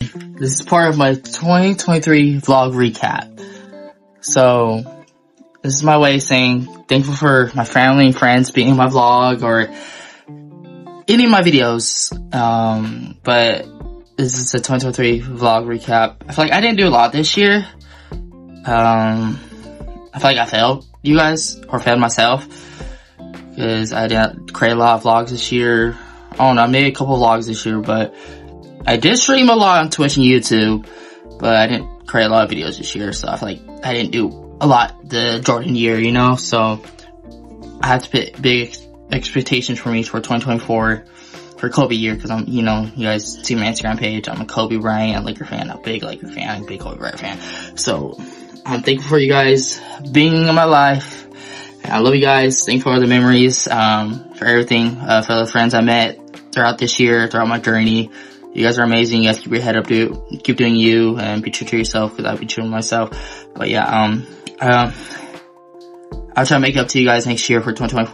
This is part of my 2023 vlog recap. So, this is my way of saying thankful for my family and friends being in my vlog or any of my videos. But this is a 2023 vlog recap. I feel like I didn't do a lot this year. I feel like I failed you guys, or failed myself, because I didn't create a lot of vlogs this year. I don't know, I made a couple vlogs this year, but I did stream a lot on Twitch and YouTube, but I didn't create a lot of videos this year, so I feel like I didn't do a lot the Jordan year, you know, so I have to put big expectations for me for 2024 for Kobe year, because I'm, you know, you guys see my Instagram page, I'm a Kobe Bryant Laker fan, a big Laker fan, a big Kobe Bryant fan, so I'm thankful for you guys being in my life. I love you guys. Thankful for the memories, for everything, for the friends I met throughout this year, throughout my journey. You guys are amazing. You guys keep your head up, keep doing you, and be true to yourself, because I'll be true to myself. But yeah, I'll try to make it up to you guys next year for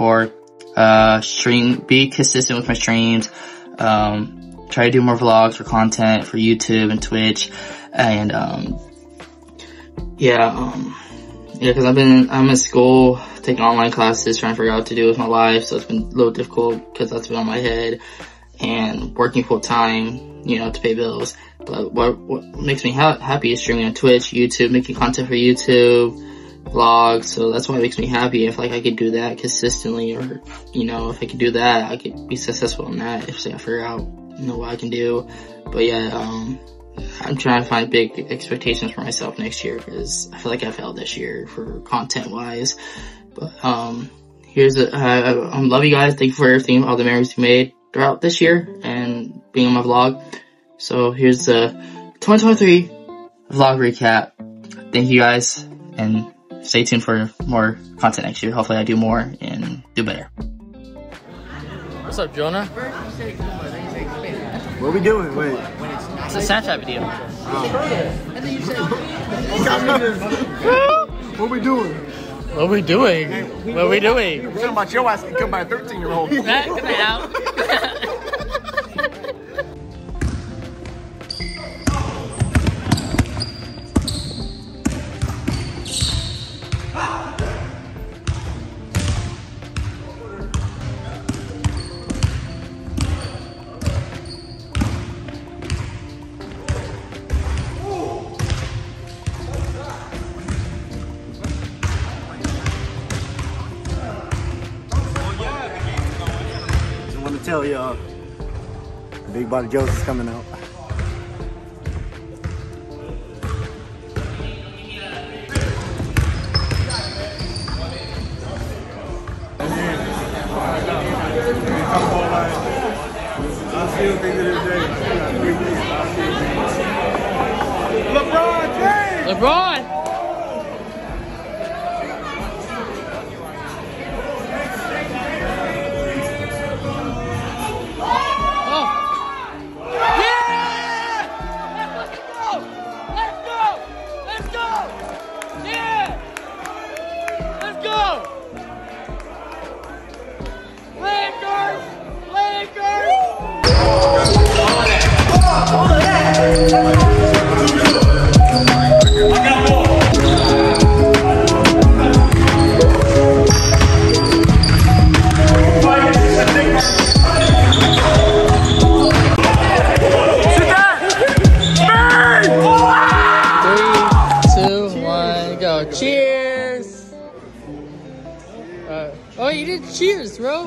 2024. Be consistent with my streams. Try to do more vlogs for content for YouTube and Twitch, and because I'm in school, taking online classes, trying to figure out what to do with my life, so it's been a little difficult because that's been on my head, and working full time, you know, to pay bills. But what makes me happy is streaming on Twitch, YouTube, making content for YouTube, vlogs, so that's what makes me happy. If like I could do that consistently, or, you know, if I could do that, I could be successful in that, if say I figure out, you know, what I can do. But yeah, I'm trying to find big expectations for myself next year, because I feel like I failed this year for content wise. But I love you guys. Thank you for everything, all the memories you made throughout this year and being on my vlog. So here's the 2023 vlog recap. Thank you guys, and stay tuned for more content next year. Hopefully I do more and do better. What's up, Jonah? What are we doing? Wait. It's a Snapchat video. What are we doing? What are we doing? What are we doing? We're talking about your ass getting killed by a 13-year-old. Get that out. I want to tell y'all, Big Body Joe's is coming out. LeBron James! LeBron! Cheers! Oh, you did cheers, bro.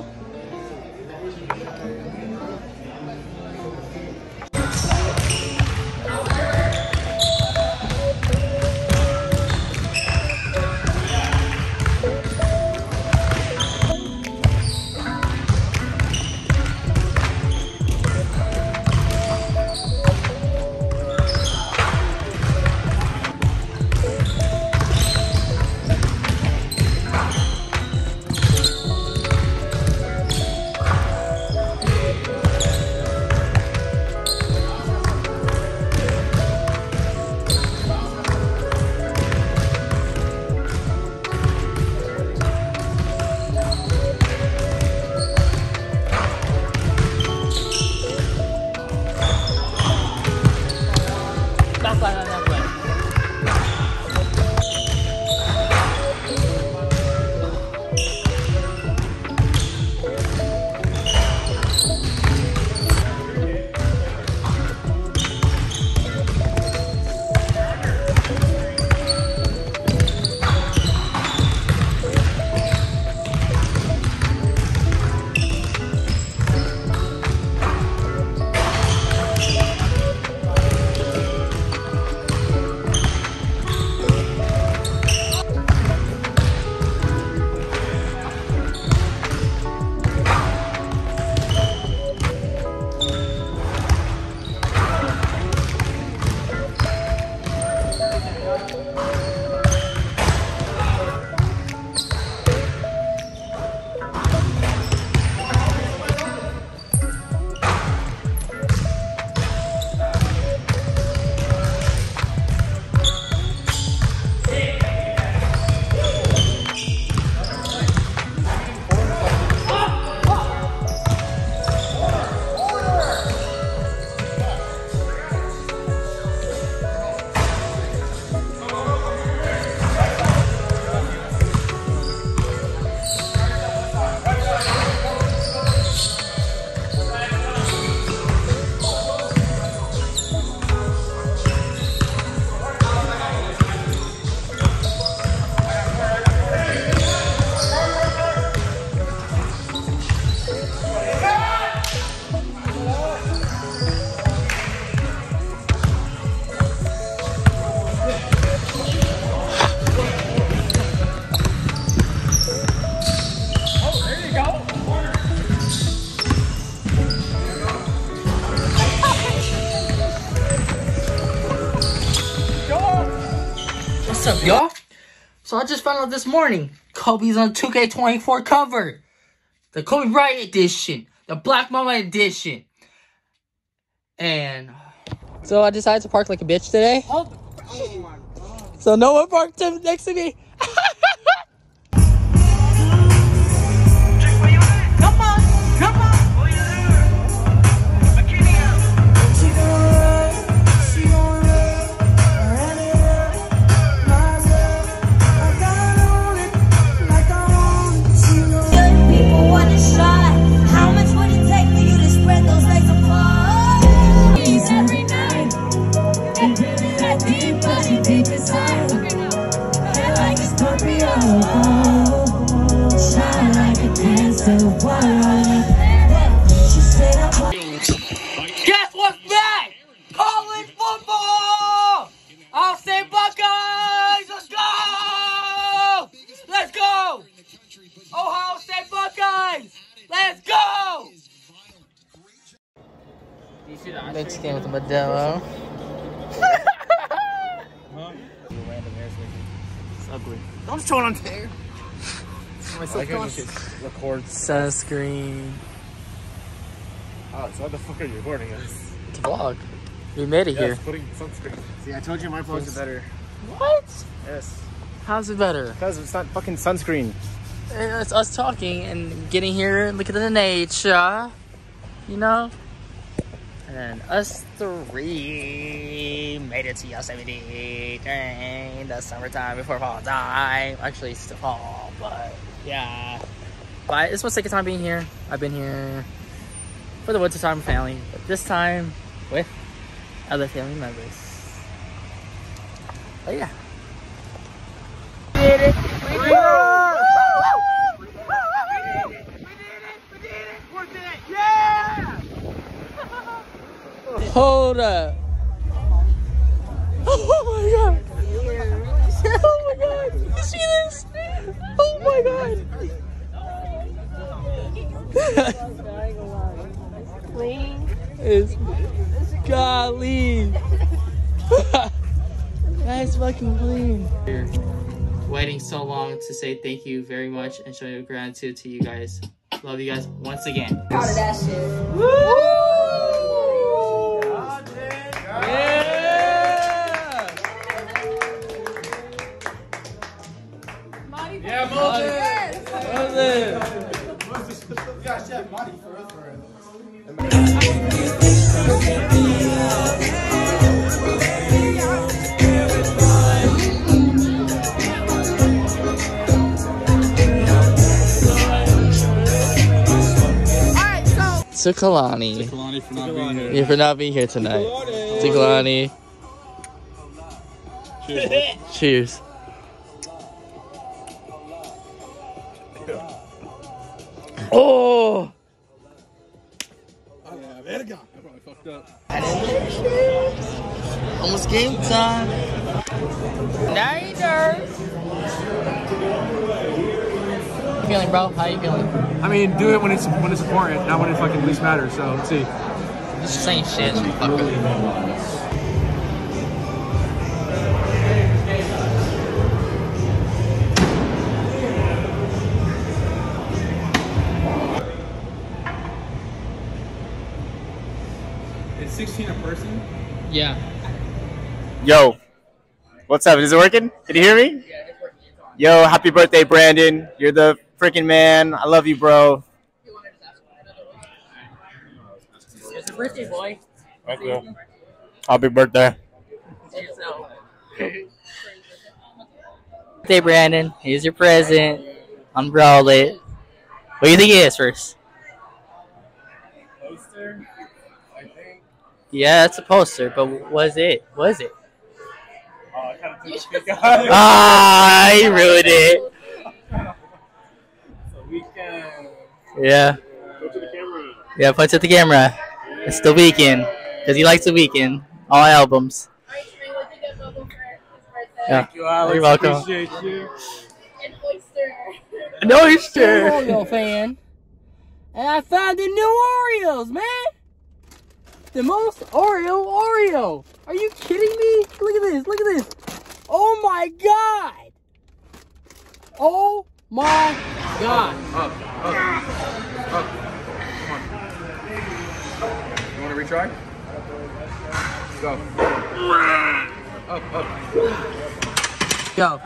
Backline on that way. What's up, y'all? So I just found out this morning, Kobe's on 2K24 cover. The Kobe Bryant edition. The Black Mamba edition. And so I decided to park like a bitch today. Oh my God. So no one parked next to me. Guess what's back? College football! I'll say Buckeyes! Let's go! Let's go! Ohio State Buckeyes! Let's go! Mexican with a Modelo. It's ugly. Don't show it on there. Record Sunscreen. Oh, so what the fuck are you recording us? It's a vlog. We made it here. Putting sunscreen. See, I told you my vlogs are better. What? Yes. How's it better? Because it's not fucking sunscreen. It's us talking and getting here and looking at the nature. You know? And then us three made it to Yosemite during the summertime before fall time. Actually, it's the fall, but yeah. But it's my second time being here. I've been here for the winter time with family, but this time with other family members. But yeah. We did it! We did it! Yeah! Hold up. Oh my god. Oh my god. You see this? Oh my god. Clean. It's golly. That's fucking clean. Waiting so long to say thank you very much and show your gratitude to you guys. Love you guys once again. Proud of that shit. Woo! Yeah! Yeah, Moses! You gotta chef Marty for real, for real. to Kalani. Kalani for not being here. Yeah, for not being here tonight. To Kalani. Cheers. Cheers. Oh! Yeah, verga. I probably fucked up. Almost game time. Niners. How you feeling, bro? How you feeling? I mean, do it when it's important, not when it fucking least matters. So let's see. Just saying shit. Fucker. It's 16 a person. Yeah. Yo, what's up? Is it working? Can you hear me? Yeah, it's working. Yo, happy birthday, Brandon. You're the freaking man. I love you, bro. It's a birthday, boy. Thank you. Happy birthday. Birthday, Brandon. Here's your present. Unroll it. What do you think it is first? Poster, I think. Yeah, that's a poster, but what is it? What is it? Oh, I kind of took a peek. Ah, he ruined it. It's a weekend. Yeah. Go to the camera. Yeah, point to the camera. It's the weekend. Because he likes the weekend. All albums. Yeah. Thank you, Alex. You're welcome. Appreciate you. An oyster. Oreo fan, and I found the new Oreos, man. The most Oreo. Are you kidding me? Look at this. Look at this. Oh my god. Oh my god. Up. Come on. You want to retry? Go. Up. Go.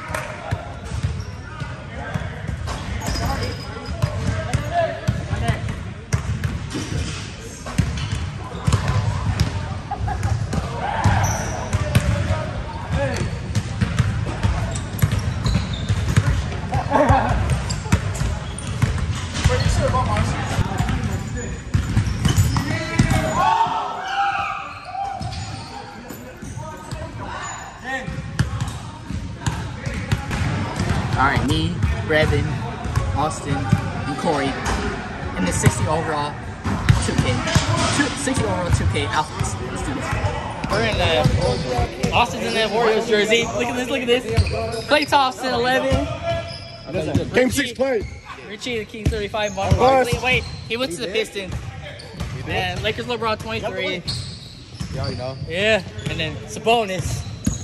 Alright, me, Brevin, Austin, and Corey in the 60 overall 2K. 60 overall 2K outfits. Let's do this. We're in the Austin's in that Warriors jersey. Look at this. Klay Thompson 11. Game 6 play. Richie the King 35. Mark Barkley. Wait, he went to the Pistons. And Lakers LeBron 23. Yeah, you know. Yeah, and then Sabonis.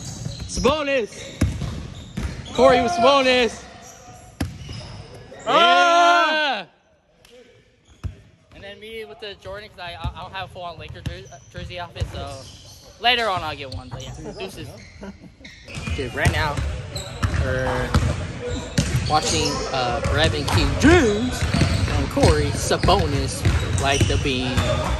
Corey with Sabonis. Yeah. And then me with the Jordan, because I don't have a full-on Lakers jersey outfit, so later on I'll get one. But yeah, deuces. Dude, right now we're watching Brevin King Jones and Corey Sabonis like the beam.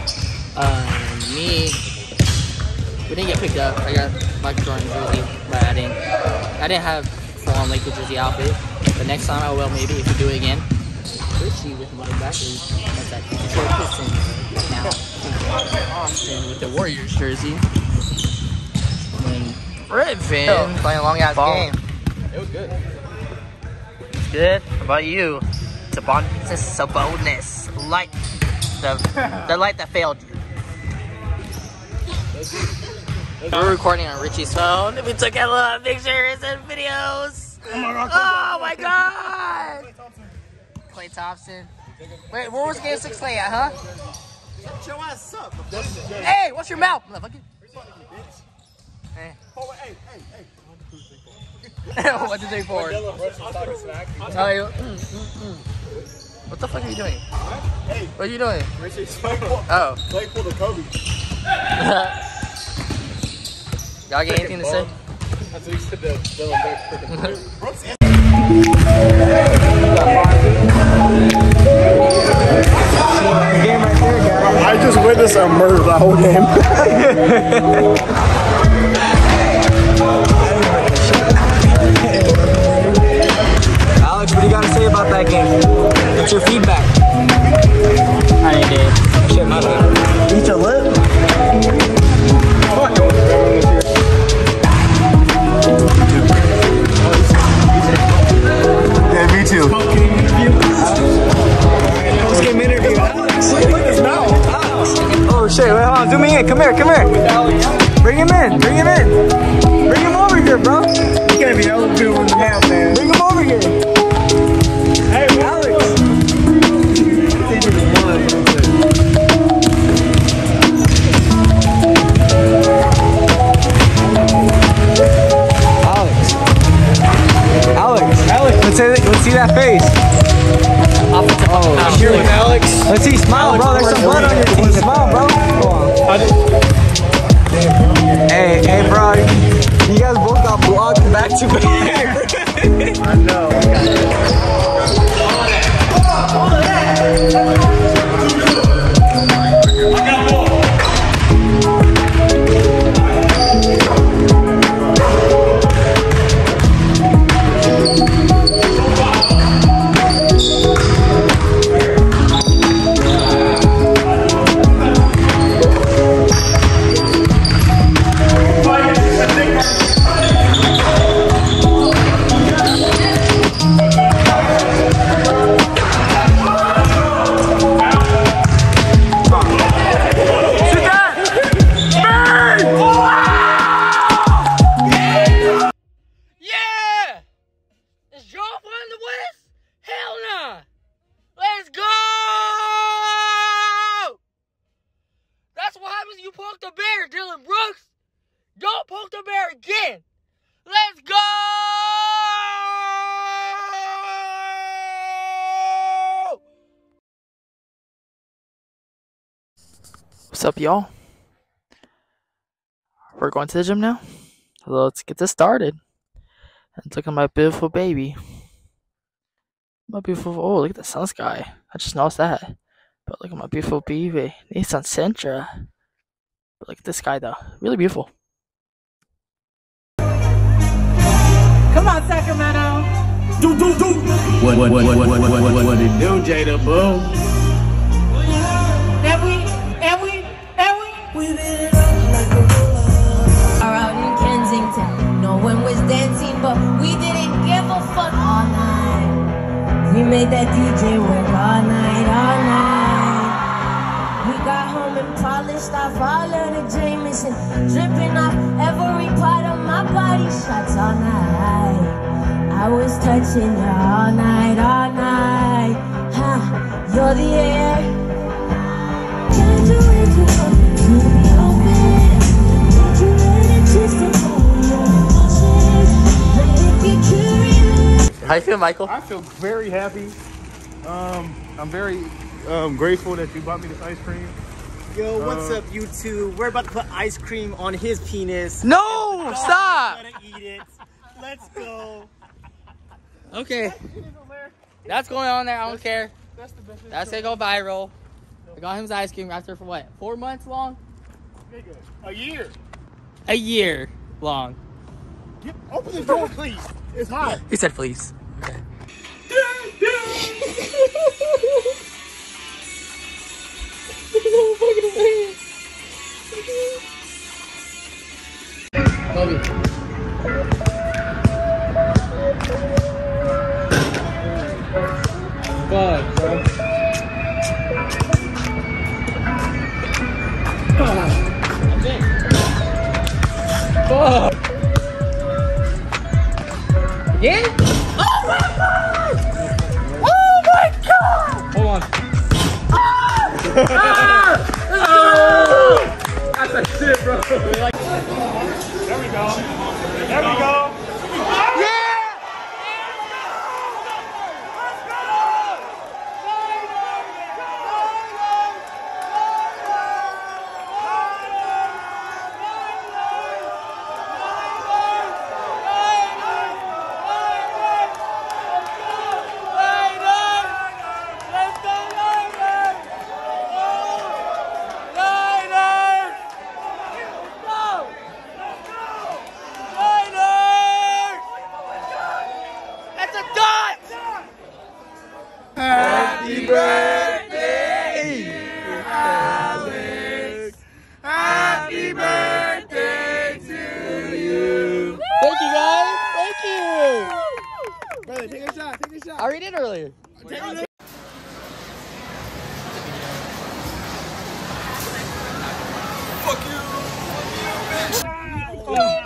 We didn't get picked up. I got Michael Jordan jersey, but I didn't have full-on Lakers jersey outfit. But next time I will, maybe, if we do it again. Richie with my backers. That's that Detroit Pistons now. Austin with the Warriors jersey. And Brevin playing a long-ass game. It was good. It's good. How about you? Sabonis. Light. The light that failed you. We're recording on Richie's phone. We took a lot of pictures and videos. Oh my god! Klay Thompson. Wait, where was Game 6 Klay at, huh? Shut your ass up. Hey, what's your mouth, motherfucker? Hey. Oh, hey. 1, 2, 3, 4. Oh, what the fuck are you doing? Hey. What are you doing? Oh. Play for the Kobe. Y'all got anything to say? That's what he said. I just witnessed a murder the whole game. Alex, what do you got to say about that game? What's your feedback? I did. that face. Oh, shit. Alex. Let's see, smile, bro. There's some blood on your teeth. Smile, bro. Hey, bro. You guys both got blocked back to back. I know. You poked the bear, Dylan Brooks. Don't poke the bear again. Let's go! What's up, y'all? We're going to the gym now. Let's get this started. And look at my beautiful baby. My beautiful, oh, look at the sun sky. I just noticed that. But look at my beautiful baby, Nissan Sentra. But look at this guy though, really beautiful. Come on, Sacramento. What it do, Jada Boo? We lit it up like a roller. Out in Kensington, no one was dancing, but we didn't give a fuck all night. We made that DJ work all night. We got home and polished off all of the Jameson, dripping off every part of my body, shots all night. I was touching you all night, huh? You're the air. Turn you into open to be open. Don't you let it twist and hold your emotions. Let it get curious. How you feel, Michael? I feel very happy. I'm very grateful that you bought me this ice cream. Yo, what's up, YouTube? We're about to put ice cream on his penis. No! Stop! Gonna eat it. Let's go. Okay. That's going on there. I don't care. That's gonna go viral. I got him his ice cream after for what? 4 months long? A year. A year long. Open the door, please. It's hot. He said please. Okay. Kobe. Fuck, bro. Fuck. Again? Oh my god! Oh my god! Hold on. That's a shit, bro. There we go. There we go. Happy birthday, Alex. Happy birthday to you. Thank you guys. Thank you. Brother, take a shot. Take a shot. I already did earlier. Fuck you, bitch.